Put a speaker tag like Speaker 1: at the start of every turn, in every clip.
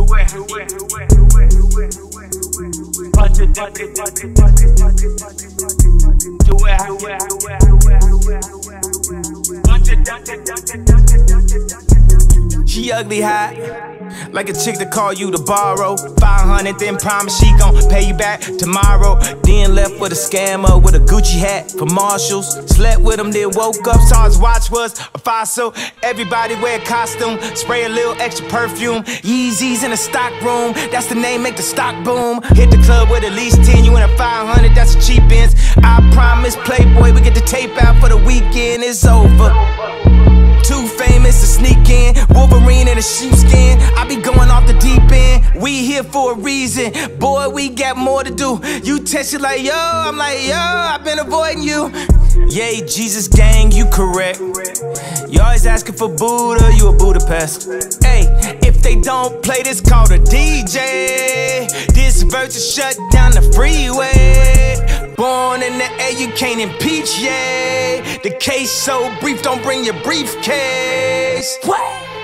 Speaker 1: She ugly hot, like a chick that call you to borrow 500, then promise she gon' pay you back tomorrow. Then left with a scammer with a Gucci hat for Marshalls. Slept with him, then woke up, saw his watch was a fossil. Everybody wear a costume, spray a little extra perfume. Yeezys in the stock room, that's the name, make the stock boom. Hit the club with at least 10, you in a 500, that's a cheap ends. I promise Playboy, we get the tape out for the weekend, it's over. Too famous to sneak in, Wolverine in a sheepskin. I be going off the deep end. We here for a reason, boy. We got more to do. You text it like yo, I'm like yo. I've been avoiding you. Yay, Jesus gang, you correct. You always asking for Buddha, you a Budapest. Hey, if they don't play this, call the DJ. This verse is shut down the freeway. Born in the air, you can't impeach, yeah. The case so brief, don't bring your briefcase. What?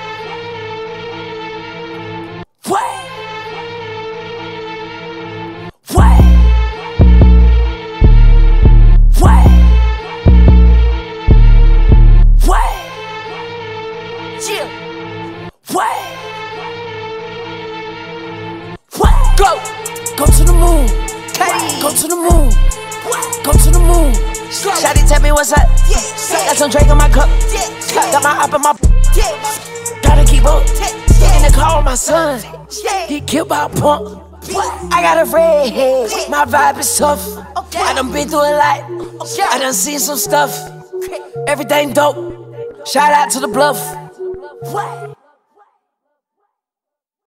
Speaker 1: What? What? What? What? Chill. What? What? Go to the moon. Go to the moon. Go to the moon. Shawty tell me what's up. Got some drink in my cup. Got my up in my. Gotta keep up. In the car with my son. He killed by a punk. I got a red head. My vibe is tough. I done been through a lot. I done seen some stuff. Everything dope. Shout out to the bluff.